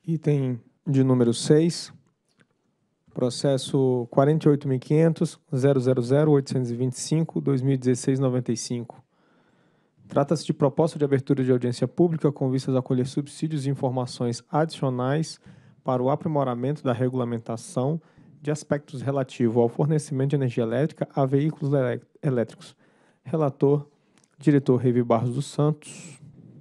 Item de número 6, processo 48.500.000.825/2016-95. Trata-se de proposta de abertura de audiência pública com vistas a colher subsídios e informações adicionais para o aprimoramento da regulamentação de aspectos relativos ao fornecimento de energia elétrica a veículos elétricos. Relator, diretor Revi Barros dos Santos.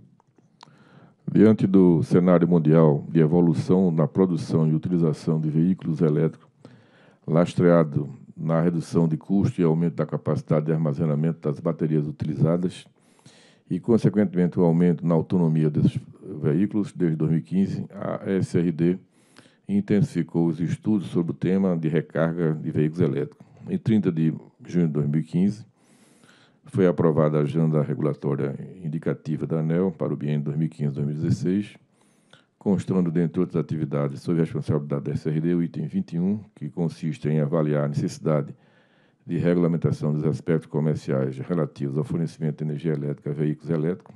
Diante do cenário mundial de evolução na produção e utilização de veículos elétricos, lastreado na redução de custo e aumento da capacidade de armazenamento das baterias utilizadas e, consequentemente, o aumento na autonomia desses veículos, desde 2015, a SRD intensificou os estudos sobre o tema de recarga de veículos elétricos. Em 30 de junho de 2015, foi aprovada a agenda regulatória indicativa da ANEEL para o biênio 2015-2016, constando, dentre outras atividades, sob a responsabilidade da SRD, o item 21, que consiste em avaliar a necessidade de regulamentação dos aspectos comerciais relativos ao fornecimento de energia elétrica a veículos elétricos.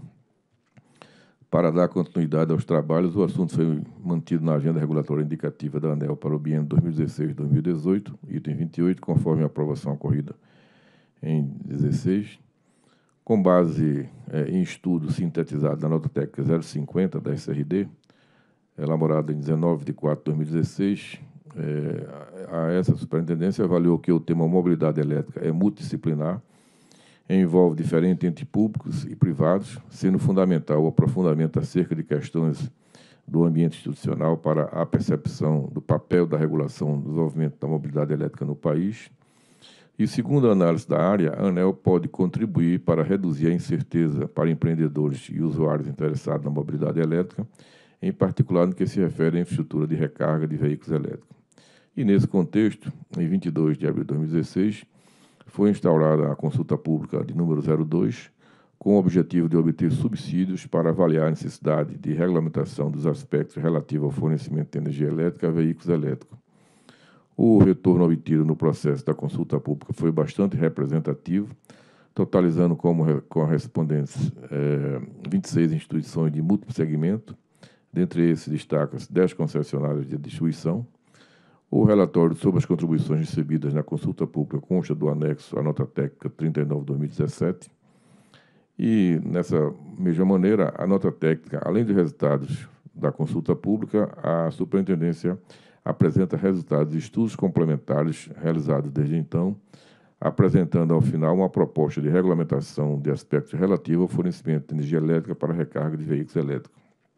Para dar continuidade aos trabalhos, o assunto foi mantido na agenda regulatória indicativa da ANEEL para o biênio 2016-2018, item 28, conforme a aprovação ocorrida em 16, com base em estudo sintetizado na nota técnica 050 da SRD, elaborada em 19 de 4 de 2016, essa superintendência avaliou que o tema mobilidade elétrica é multidisciplinar, envolve diferentes entes públicos e privados, sendo fundamental o aprofundamento acerca de questões do ambiente institucional para a percepção do papel da regulação do desenvolvimento da mobilidade elétrica no país. E, segundo a análise da área, a ANEEL pode contribuir para reduzir a incerteza para empreendedores e usuários interessados na mobilidade elétrica, em particular no que se refere à infraestrutura de recarga de veículos elétricos. E, nesse contexto, em 22 de abril de 2016, foi instaurada a consulta pública de número 02, com o objetivo de obter subsídios para avaliar a necessidade de regulamentação dos aspectos relativos ao fornecimento de energia elétrica a veículos elétricos. O retorno obtido no processo da consulta pública foi bastante representativo, totalizando como correspondentes 26 instituições de múltiplo segmento. Dentre esses, destacam-se 10 concessionárias de distribuição. O relatório sobre as contribuições recebidas na consulta pública consta do anexo à nota técnica 39/2017. E, nessa mesma maneira, a nota técnica, além dos resultados da consulta pública, a superintendência apresenta resultados de estudos complementares realizados desde então, apresentando, ao final, uma proposta de regulamentação de aspectos relativos ao fornecimento de energia elétrica para recarga de veículos elétricos.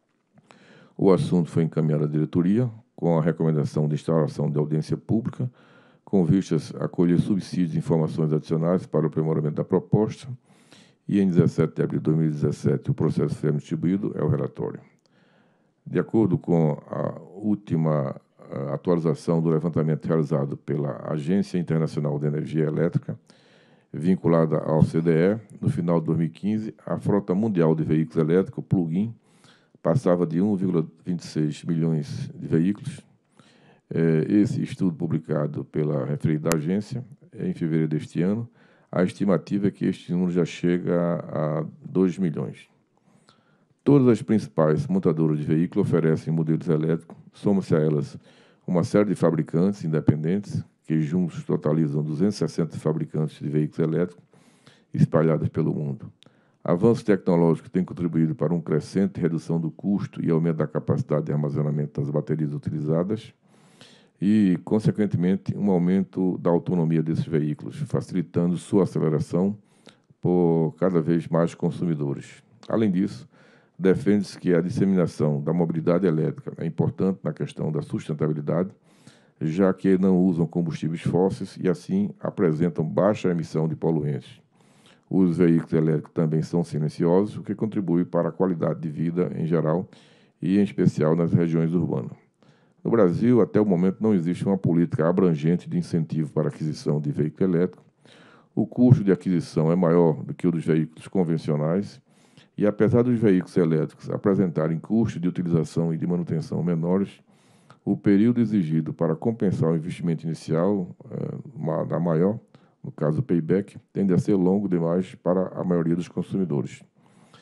O assunto foi encaminhado à diretoria, com a recomendação de instauração de audiência pública, com vistas a colher subsídios e informações adicionais para o aprimoramento da proposta, e em 17 de abril de 2017 o processo foi distribuído ao relatório. De acordo com a última atualização do levantamento realizado pela Agência Internacional de Energia Elétrica, vinculada ao CDE, no final de 2015, a frota mundial de veículos elétricos, plug-in, passava de 1,26 milhões de veículos. Esse estudo publicado pela referida agência em fevereiro deste ano, a estimativa é que este número já chega a 2 milhões. Todas as principais montadoras de veículos oferecem modelos elétricos, soma-se a elas uma série de fabricantes independentes, que juntos totalizam 260 fabricantes de veículos elétricos espalhados pelo mundo. Avanços tecnológicos têm contribuído para uma crescente redução do custo e aumento da capacidade de armazenamento das baterias utilizadas e, consequentemente, um aumento da autonomia desses veículos, facilitando sua aceleração por cada vez mais consumidores. Além disso, defende-se que a disseminação da mobilidade elétrica é importante na questão da sustentabilidade, já que não usam combustíveis fósseis e, assim, apresentam baixa emissão de poluentes. Os veículos elétricos também são silenciosos, o que contribui para a qualidade de vida em geral e, em especial, nas regiões urbanas. No Brasil, até o momento, não existe uma política abrangente de incentivo para a aquisição de veículo elétrico. O custo de aquisição é maior do que o dos veículos convencionais e, apesar dos veículos elétricos apresentarem custos de utilização e de manutenção menores, o período exigido para compensar o investimento inicial da maior, no caso o payback, tende a ser longo demais para a maioria dos consumidores.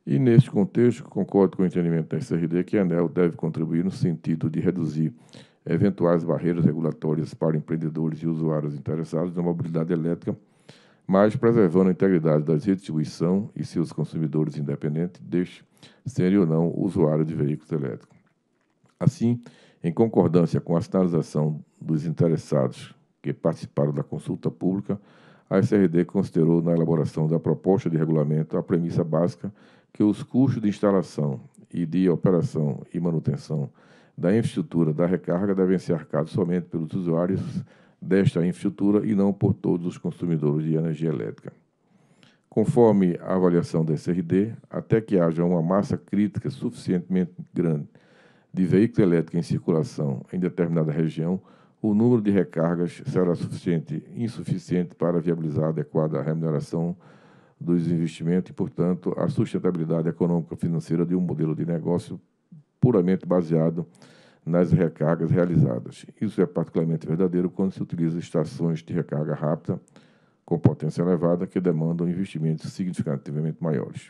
E, neste contexto, concordo com o entendimento da SRD que a ANEEL deve contribuir no sentido de reduzir eventuais barreiras regulatórias para empreendedores e usuários interessados na mobilidade elétrica, mas preservando a integridade da distribuição e seus consumidores independentes, deixe serem ou não usuários de veículos elétricos. Assim, em concordância com a sinalização dos interessados que participaram da consulta pública, a SRD considerou na elaboração da proposta de regulamento a premissa básica que os custos de instalação e de operação e manutenção da infraestrutura da recarga devem ser arcados somente pelos usuários desta infraestrutura e não por todos os consumidores de energia elétrica. Conforme a avaliação da SRD, até que haja uma massa crítica suficientemente grande de veículos elétricos em circulação em determinada região, o número de recargas será insuficiente para viabilizar a adequada remuneração dos investimentos e, portanto, a sustentabilidade econômica financeira de um modelo de negócio puramente baseado nas recargas realizadas. Isso é particularmente verdadeiro quando se utiliza estações de recarga rápida com potência elevada que demandam investimentos significativamente maiores.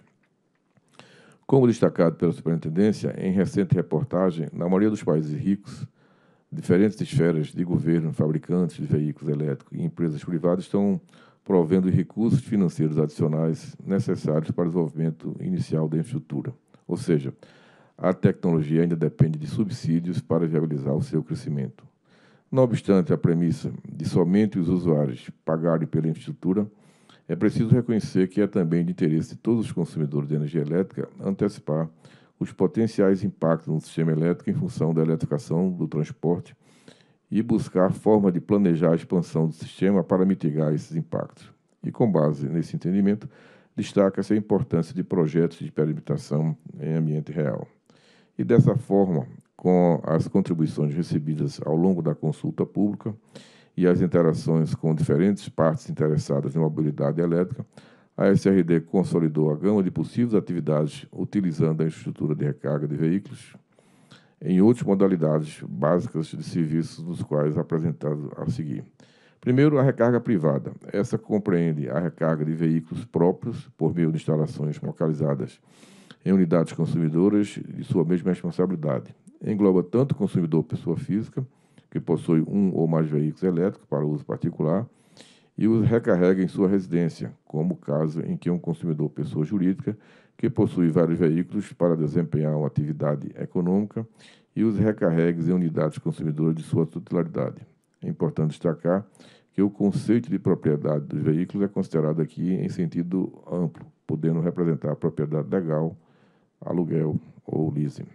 Como destacado pela Superintendência, em recente reportagem, na maioria dos países ricos, diferentes esferas de governo, fabricantes de veículos elétricos e empresas privadas estão provendo recursos financeiros adicionais necessários para o desenvolvimento inicial da infraestrutura. Ou seja, a tecnologia ainda depende de subsídios para viabilizar o seu crescimento. Não obstante a premissa de somente os usuários pagarem pela infraestrutura, é preciso reconhecer que é também de interesse de todos os consumidores de energia elétrica antecipar os potenciais impactos no sistema elétrico em função da eletrificação do transporte e buscar forma de planejar a expansão do sistema para mitigar esses impactos. E, com base nesse entendimento, destaca-se a importância de projetos de perimetação em ambiente real. E, dessa forma, com as contribuições recebidas ao longo da consulta pública e as interações com diferentes partes interessadas na mobilidade elétrica, a SRD consolidou a gama de possíveis atividades utilizando a infraestrutura de recarga de veículos em outras modalidades básicas de serviços, dos quais apresentado a seguir. Primeiro, a recarga privada. Essa compreende a recarga de veículos próprios por meio de instalações localizadas em unidades consumidoras de sua mesma responsabilidade. Engloba tanto o consumidor pessoa física, que possui um ou mais veículos elétricos para uso particular, e os recarrega em sua residência, como o caso em que um consumidor pessoa jurídica, que possui vários veículos para desempenhar uma atividade econômica, e os recarregue em unidades consumidoras de sua titularidade. É importante destacar que o conceito de propriedade dos veículos é considerado aqui em sentido amplo, podendo representar propriedade legal, aluguel ou leasing.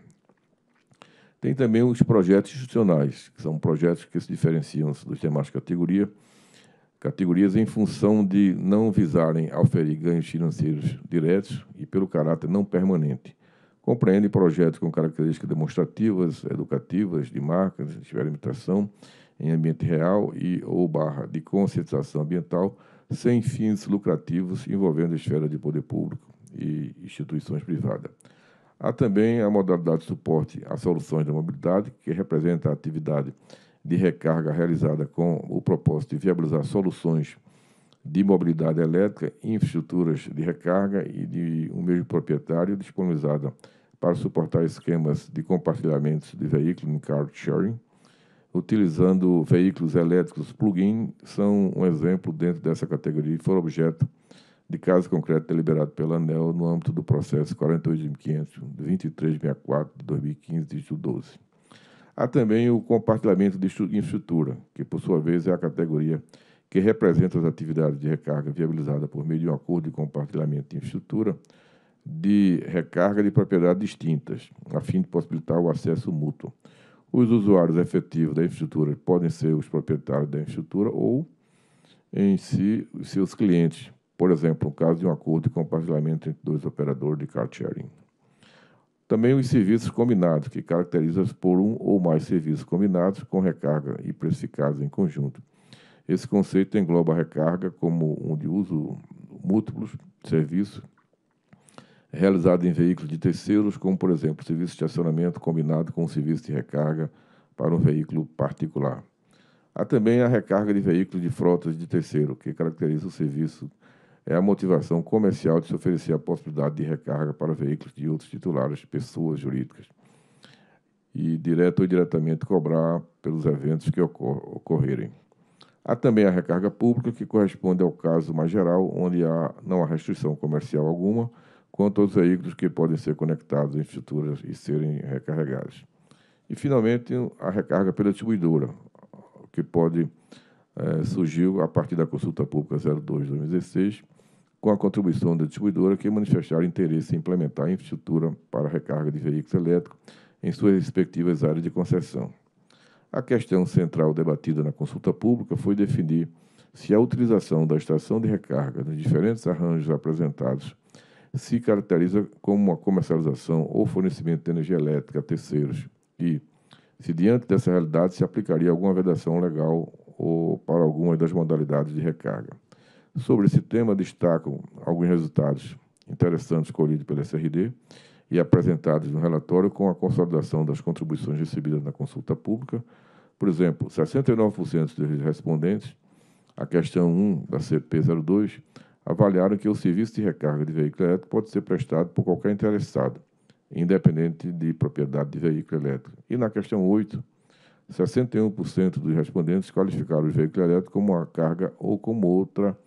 Tem também os projetos institucionais, que são projetos que se diferenciam dos demais categorias em função de não visarem auferir ganhos financeiros diretos e pelo caráter não permanente. Compreendem projetos com características demonstrativas, educativas, de marcas, de experimentação em ambiente real ou de conscientização ambiental, sem fins lucrativos, envolvendo a esfera de poder público e instituições privadas. Há também a modalidade de suporte a soluções da mobilidade, que representa a atividade de recarga realizada com o propósito de viabilizar soluções de mobilidade elétrica, infraestruturas de recarga e de um mesmo proprietário, disponibilizada para suportar esquemas de compartilhamento de veículos em car sharing, utilizando veículos elétricos plug-in, são um exemplo dentro dessa categoria e foram objeto de caso concreto deliberado pela ANEEL no âmbito do processo 48.500.2364 de 2015, dígito 12. Há também o compartilhamento de infraestrutura, que, por sua vez, é a categoria que representa as atividades de recarga viabilizada por meio de um acordo de compartilhamento de infraestrutura de recarga de propriedades distintas, a fim de possibilitar o acesso mútuo. Os usuários efetivos da infraestrutura podem ser os proprietários da infraestrutura ou, em si, os seus clientes, por exemplo, no caso de um acordo de compartilhamento entre dois operadores de car sharing. Também os serviços combinados, que caracterizam-se por um ou mais serviços combinados com recarga e precificados em conjunto. Esse conceito engloba a recarga como um de uso múltiplos serviços realizado em veículos de terceiros, como, por exemplo, serviço de estacionamento combinado com o serviço de recarga para um veículo particular. Há também a recarga de veículos de frotas de terceiro, que caracteriza o serviço é a motivação comercial de se oferecer a possibilidade de recarga para veículos de outros titulares, pessoas jurídicas, e direto ou indiretamente cobrar pelos eventos que ocorrerem. Há também a recarga pública, que corresponde ao caso mais geral, onde não há restrição comercial alguma quanto aos veículos que podem ser conectados em infraestruturas e serem recarregados. E, finalmente, a recarga pela distribuidora, que surgiu a partir da consulta pública 02/2016, com a contribuição da distribuidora que manifestaram interesse em implementar a infraestrutura para recarga de veículos elétricos em suas respectivas áreas de concessão. A questão central debatida na consulta pública foi definir se a utilização da estação de recarga nos diferentes arranjos apresentados se caracteriza como uma comercialização ou fornecimento de energia elétrica a terceiros e, se diante dessa realidade, se aplicaria alguma vedação legal ou para algumas das modalidades de recarga. Sobre esse tema, destacam alguns resultados interessantes colhidos pela SRD e apresentados no relatório com a consolidação das contribuições recebidas na consulta pública. Por exemplo, 69% dos respondentes à questão 1 da CP02 avaliaram que o serviço de recarga de veículo elétrico pode ser prestado por qualquer interessado, independente de propriedade de veículo elétrico. E na questão 8, 61% dos respondentes qualificaram o veículo elétrico como uma carga ou como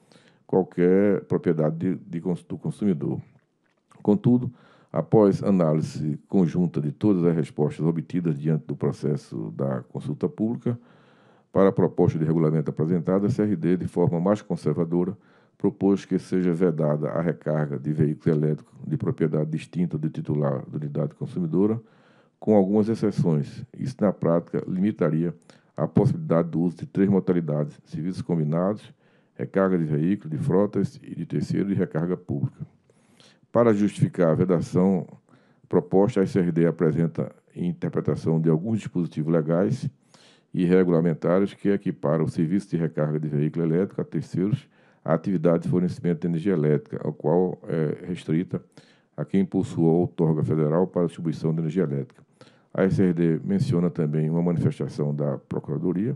qualquer propriedade do consumidor. Contudo, após análise conjunta de todas as respostas obtidas diante do processo da consulta pública, para a proposta de regulamento apresentada, a CRD, de forma mais conservadora, propôs que seja vedada a recarga de veículos elétricos de propriedade distinta do titular da unidade consumidora, com algumas exceções. Isso, na prática, limitaria a possibilidade do uso de 3 modalidades: serviços combinados, recarga de veículos, de frotas e de terceiro e recarga pública. Para justificar a vedação proposta, a SRD apresenta interpretação de alguns dispositivos legais e regulamentares que equiparam o serviço de recarga de veículo elétrico a terceiros a atividade de fornecimento de energia elétrica, a qual é restrita a quem possua outorga federal para a distribuição de energia elétrica. A SRD menciona também uma manifestação da Procuradoria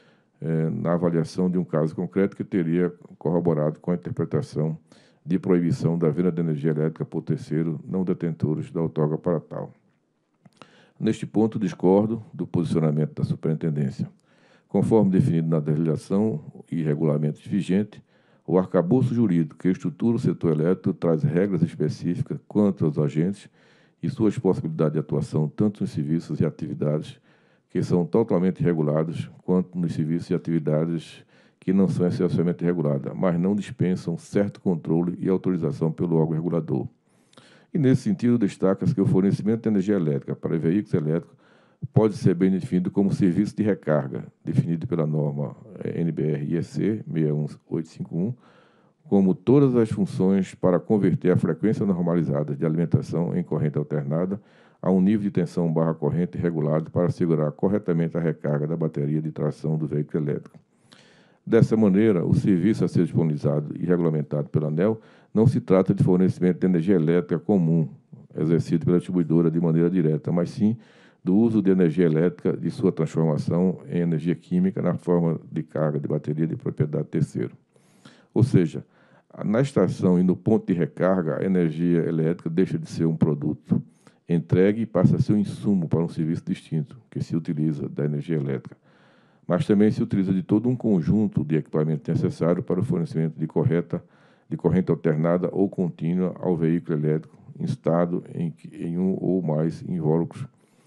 na avaliação de um caso concreto que teria corroborado com a interpretação de proibição da venda de energia elétrica por terceiro não detentores da outorga para tal. Neste ponto, discordo do posicionamento da Superintendência. Conforme definido na legislação e regulamentos vigentes, o arcabouço jurídico que estrutura o setor elétrico traz regras específicas quanto aos agentes e suas possibilidades de atuação tanto nos serviços e atividades que são totalmente regulados, quanto nos serviços e atividades que não são essencialmente reguladas, mas não dispensam certo controle e autorização pelo órgão regulador. E, nesse sentido, destaca-se que o fornecimento de energia elétrica para veículos elétricos pode ser bem definido como serviço de recarga, definido pela norma NBR-IEC 61851, como todas as funções para converter a frequência normalizada de alimentação em corrente alternada a um nível de tensão barra corrente regulado para assegurar corretamente a recarga da bateria de tração do veículo elétrico. Dessa maneira, o serviço a ser disponibilizado e regulamentado pela ANEEL não se trata de fornecimento de energia elétrica comum, exercido pela distribuidora de maneira direta, mas sim do uso de energia elétrica e sua transformação em energia química na forma de carga de bateria de propriedade terceira. Ou seja, na estação e no ponto de recarga, a energia elétrica deixa de ser um produto entregue e passa a ser um insumo para um serviço distinto, que se utiliza da energia elétrica. Mas também se utiliza de todo um conjunto de equipamentos necessários para o fornecimento de corrente alternada ou contínua ao veículo elétrico instado em um ou mais invólucros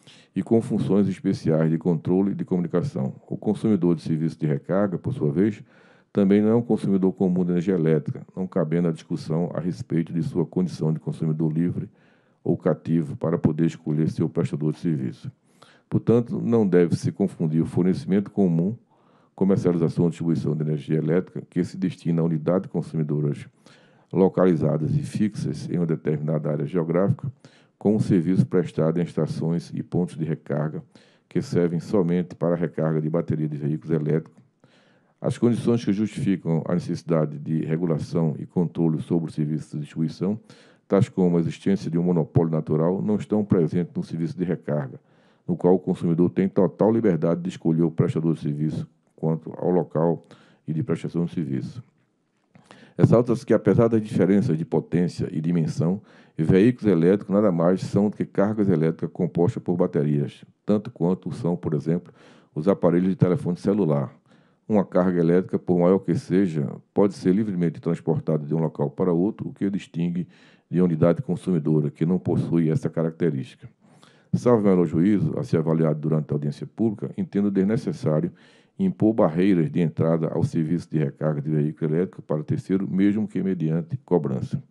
e com funções especiais de controle e de comunicação. O consumidor de serviço de recarga, por sua vez, também não é um consumidor comum de energia elétrica, não cabendo a discussão a respeito de sua condição de consumidor livre ou cativo para poder escolher seu prestador de serviço. Portanto, não deve-se confundir o fornecimento comum, comercialização ou distribuição de energia elétrica, que se destina a unidades consumidoras localizadas e fixas em uma determinada área geográfica, com um serviço prestado em estações e pontos de recarga que servem somente para a recarga de bateria de veículos elétricos. As condições que justificam a necessidade de regulação e controle sobre o serviço de distribuição, tais como a existência de um monopólio natural, não estão presentes no serviço de recarga, no qual o consumidor tem total liberdade de escolher o prestador de serviço quanto ao local e de prestação de serviço. Ressalta-se que, apesar das diferenças de potência e dimensão, veículos elétricos nada mais são do que cargas elétricas compostas por baterias, tanto quanto são, por exemplo, os aparelhos de telefone celular. Uma carga elétrica, por maior que seja, pode ser livremente transportada de um local para outro, o que distingue de unidade consumidora, que não possui essa característica. Salvo meu juízo, a ser avaliado durante a audiência pública, entendo desnecessário impor barreiras de entrada ao serviço de recarga de veículo elétrico para terceiro, mesmo que mediante cobrança.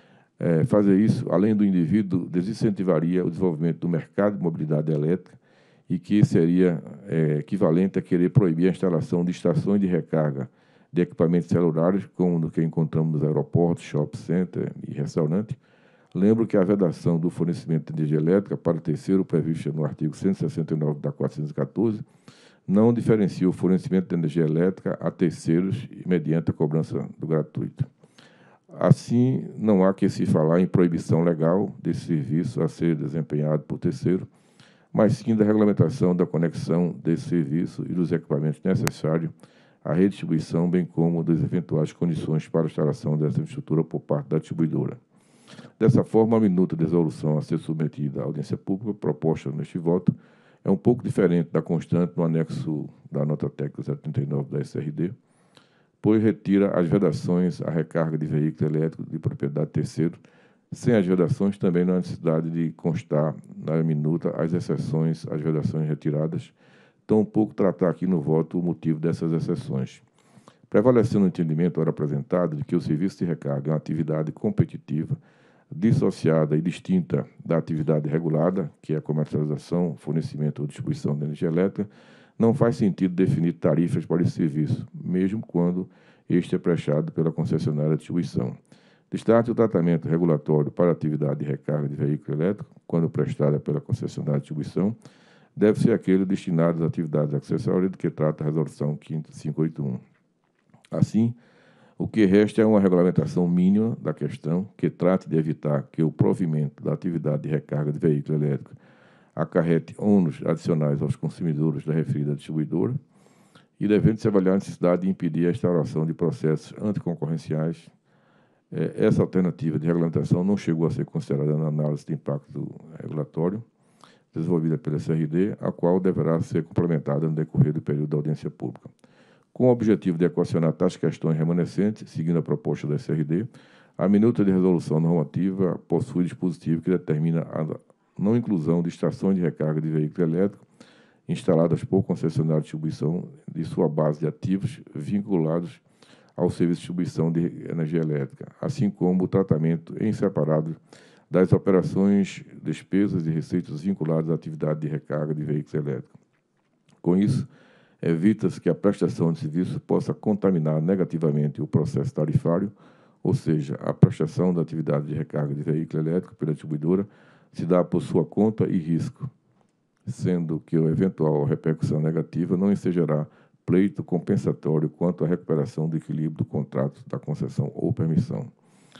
Fazer isso, além do indivíduo, desincentivaria o desenvolvimento do mercado de mobilidade elétrica e que seria equivalente a querer proibir a instalação de estações de recarga de equipamentos celulares, como no que encontramos nos aeroportos, shopping center e restaurantes. Lembro que a vedação do fornecimento de energia elétrica para terceiro, prevista no artigo 169 da 414, não diferencia o fornecimento de energia elétrica a terceiros mediante a cobrança do gratuito. Assim, não há que se falar em proibição legal desse serviço a ser desempenhado por terceiro, mas sim da regulamentação da conexão desse serviço e dos equipamentos necessários à redistribuição, bem como das eventuais condições para a instalação dessa infraestrutura por parte da distribuidora. Dessa forma, a minuta de resolução a ser submetida à audiência pública proposta neste voto é um pouco diferente da constante no anexo da nota técnica 039 da SRD, pois retira as vedações à recarga de veículos elétricos de propriedade terceiro. Sem as vedações, também não há necessidade de constar na minuta as exceções às vedações retiradas, tampouco tratar aqui no voto o motivo dessas exceções. Prevalecendo o entendimento ora apresentado de que o serviço de recarga é uma atividade competitiva, dissociada e distinta da atividade regulada, que é a comercialização, fornecimento ou distribuição de energia elétrica, não faz sentido definir tarifas para esse serviço, mesmo quando este é prestado pela concessionária de distribuição. Destaque o tratamento regulatório para a atividade de recarga de veículo elétrico, quando prestada pela concessionária de distribuição, deve ser aquele destinado às atividades acessórias do que trata a Resolução 581. Assim, o que resta é uma regulamentação mínima da questão que trate de evitar que o provimento da atividade de recarga de veículo elétrico acarrete ônus adicionais aos consumidores da referida distribuidora e devendo-se avaliar a necessidade de impedir a instauração de processos anticoncorrenciais. Essa alternativa de regulamentação não chegou a ser considerada na análise de impacto regulatório desenvolvida pela SRD, a qual deverá ser complementada no decorrer do período da audiência pública. Com o objetivo de equacionar tais questões remanescentes, seguindo a proposta da SRD, a minuta de resolução normativa possui dispositivo que determina a não inclusão de estações de recarga de veículo elétrico instaladas por concessionário de distribuição de sua base de ativos vinculados ao serviço de distribuição de energia elétrica, assim como o tratamento em separado das operações, despesas e receitas vinculadas à atividade de recarga de veículos elétricos. Com isso, evita-se que a prestação de serviço possa contaminar negativamente o processo tarifário, ou seja, a prestação da atividade de recarga de veículo elétrico pela distribuidora se dá por sua conta e risco, sendo que a eventual repercussão negativa não ensejará pleito compensatório quanto à recuperação do equilíbrio do contrato da concessão ou permissão.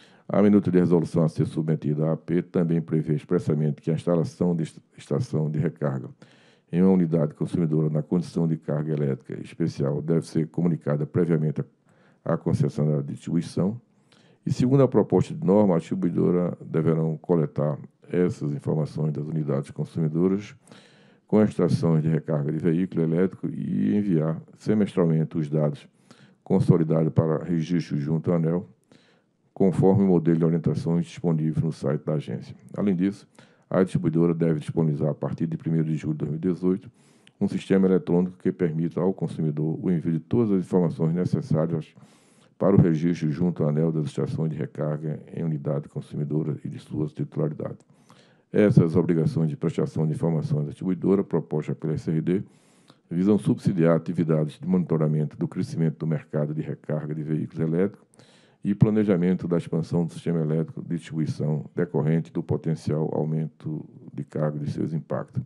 A minuta de resolução a ser submetida à AP também prevê expressamente que a instalação de estação de recarga em uma unidade consumidora na condição de carga elétrica especial deve ser comunicada previamente à concessionária de distribuição. E, segundo a proposta de norma, a distribuidora deverão coletar essas informações das unidades consumidoras com as estações de recarga de veículo elétrico e enviar semestralmente os dados consolidados para registro junto ao ANEEL, conforme o modelo de orientações disponível no site da agência. Além disso, a distribuidora deve disponibilizar, a partir de 1º de julho de 2018, um sistema eletrônico que permita ao consumidor o envio de todas as informações necessárias para o registro junto ao ANEEL das estações de recarga em unidade consumidora e de suas titularidades. Essas obrigações de prestação de informações da distribuidora, propostas pela SRD, visam subsidiar atividades de monitoramento do crescimento do mercado de recarga de veículos elétricos e planejamento da expansão do sistema elétrico de distribuição decorrente do potencial aumento de carga de seus impactos.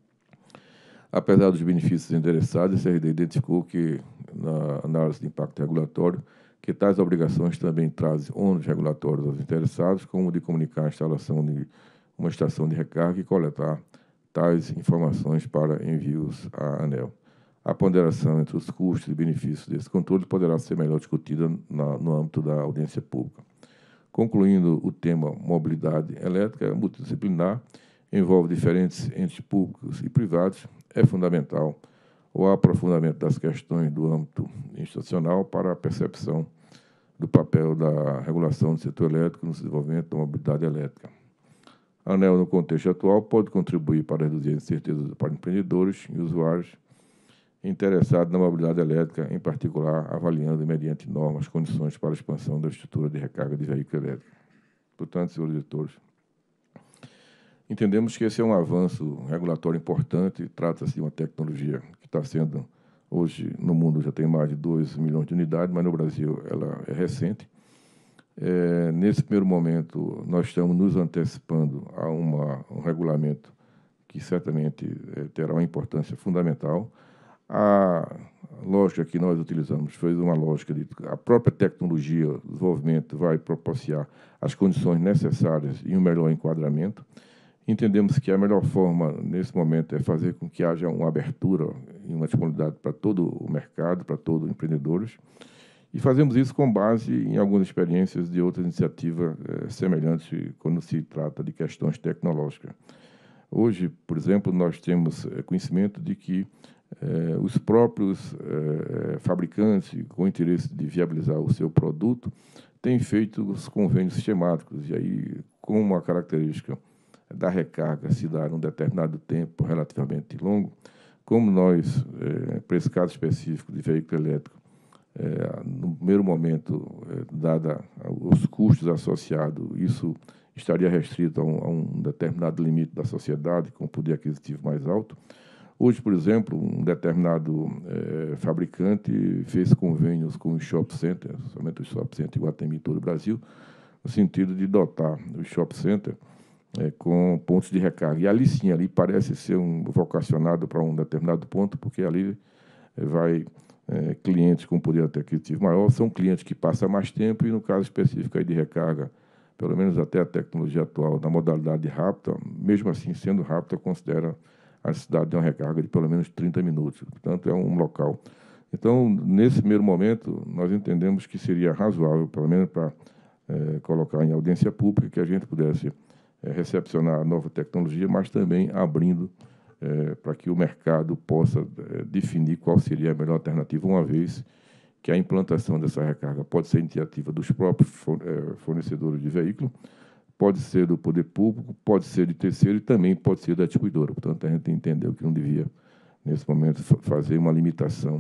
Apesar dos benefícios endereçados, a SRD identificou que, na análise de impacto regulatório, que tais obrigações também trazem ônus regulatórios aos interessados, como de comunicar a instalação de uma estação de recarga e coletar tais informações para envios à ANEEL. A ponderação entre os custos e benefícios desse controle poderá ser melhor discutida no âmbito da audiência pública. Concluindo o tema mobilidade elétrica multidisciplinar, envolve diferentes entes públicos e privados, é fundamental o aprofundamento das questões do âmbito institucional para a percepção do papel da regulação do setor elétrico no desenvolvimento da mobilidade elétrica. A ANEEL, no contexto atual, pode contribuir para reduzir a incerteza para empreendedores e usuários interessados na mobilidade elétrica, em particular, avaliando, mediante normas, condições para a expansão da estrutura de recarga de veículos elétricos. Portanto, senhores diretores, entendemos que esse é um avanço regulatório importante, trata-se de uma tecnologia que está sendo, hoje, no mundo já tem mais de 2 milhões de unidades, mas no Brasil ela é recente. Nesse primeiro momento, nós estamos nos antecipando a um regulamento que certamente terá uma importância fundamental. A lógica que nós utilizamos foi uma lógica de a própria tecnologia, o desenvolvimento vai propiciar as condições necessárias e um melhor enquadramento. Entendemos que a melhor forma, nesse momento, é fazer com que haja uma abertura e uma disponibilidade para todo o mercado, para todos os empreendedores, e fazemos isso com base em algumas experiências de outras iniciativas semelhantes quando se trata de questões tecnológicas. Hoje, por exemplo, nós temos conhecimento de que os próprios fabricantes, com interesse de viabilizar o seu produto, têm feito os convênios sistemáticos, e aí, com uma característica da recarga se dar num determinado tempo relativamente longo, como nós, para esse caso específico de veículo elétrico, no primeiro momento, dada os custos associados, isso estaria restrito a um determinado limite da sociedade, com poder aquisitivo mais alto. Hoje, por exemplo, um determinado fabricante fez convênios com os shopping centers, somente os shopping centers Iguatemi em todo o Brasil, no sentido de dotar os shopping centers com pontos de recarga. E ali sim, ali parece ser vocacionado para um determinado ponto, porque ali vai clientes com poder aquisitivo maior, são clientes que passam mais tempo e, no caso específico aí de recarga, pelo menos até a tecnologia atual, na modalidade rápida, mesmo assim, sendo rápida, considera a necessidade de uma recarga de pelo menos 30 minutos. Portanto, é um local. Então, nesse primeiro momento, nós entendemos que seria razoável, pelo menos para colocar em audiência pública, que a gente pudesse recepcionar a nova tecnologia, mas também abrindo para que o mercado possa definir qual seria a melhor alternativa, uma vez que a implantação dessa recarga pode ser iniciativa dos próprios fornecedores de veículo, pode ser do poder público, pode ser de terceiro e também pode ser da distribuidora. Portanto, a gente entendeu que não devia, nesse momento, fazer uma limitação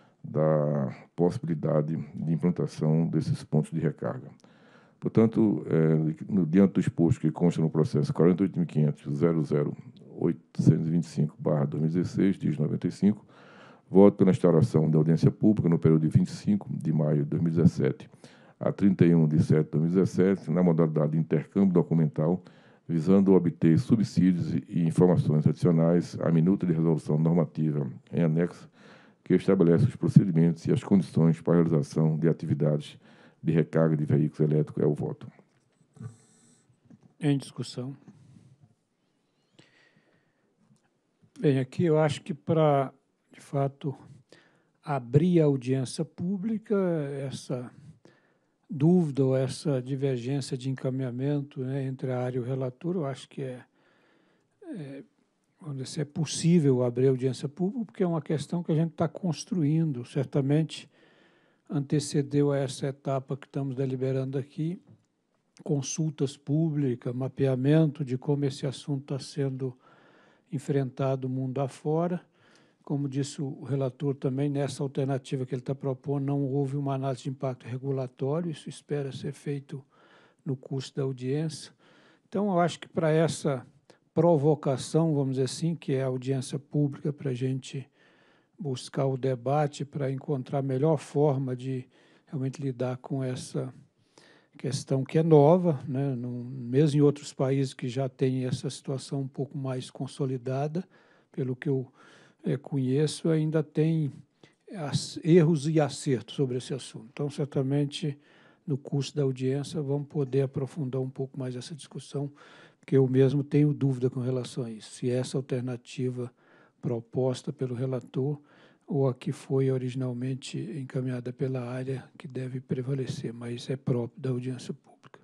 da possibilidade de implantação desses pontos de recarga. Portanto, diante do exposto que consta no processo 48.500.00825/2016, diz 95, voto pela instauração da audiência pública no período de 25 de maio de 2017 a 31 de setembro de 2017, na modalidade de intercâmbio documental, visando obter subsídios e informações adicionais à minuta de resolução normativa em anexo, que estabelece os procedimentos e as condições para a realização de atividades de recarga de veículos elétricos. É o voto. Em discussão. Bem, aqui eu acho que para, de fato, abrir a audiência pública, essa dúvida ou essa divergência de encaminhamento, né, entre a área e o relator, eu acho que vamos dizer, é possível abrir a audiência pública, porque é uma questão que a gente está construindo, certamente antecedeu a essa etapa que estamos deliberando aqui, consultas públicas, mapeamento de como esse assunto está sendo enfrentado mundo afora. Como disse o relator também, nessa alternativa que ele está propondo, não houve uma análise de impacto regulatório, isso espera ser feito no curso da audiência. Então, eu acho que para essa provocação, vamos dizer assim, que é a audiência pública, para a gente buscar o debate, para encontrar a melhor forma de realmente lidar com essa questão que é nova, né? Mesmo em outros países que já têm essa situação um pouco mais consolidada, pelo que eu conheço, ainda tem erros e acertos sobre esse assunto. Então, certamente, no curso da audiência, vamos poder aprofundar um pouco mais essa discussão, porque eu mesmo tenho dúvida com relação a isso. Se essa alternativa proposta pelo relator ou a que foi originalmente encaminhada pela área que deve prevalecer, mas é próprio da audiência pública.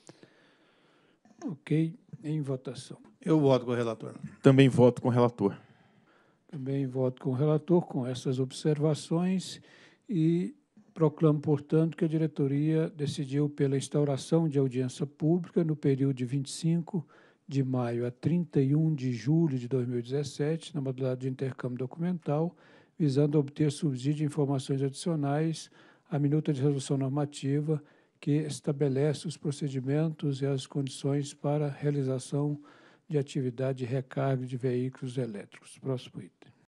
Ok, em votação. Eu voto com o relator. Também voto com o relator. Também voto com o relator, com essas observações, e proclamo, portanto, que a diretoria decidiu pela instauração de audiência pública no período de 25 de maio a 31 de julho de 2017, na modalidade de intercâmbio documental, visando obter subsídio de informações adicionais à minuta de resolução normativa que estabelece os procedimentos e as condições para a realização de atividade de recarga de veículos elétricos. Próximo item.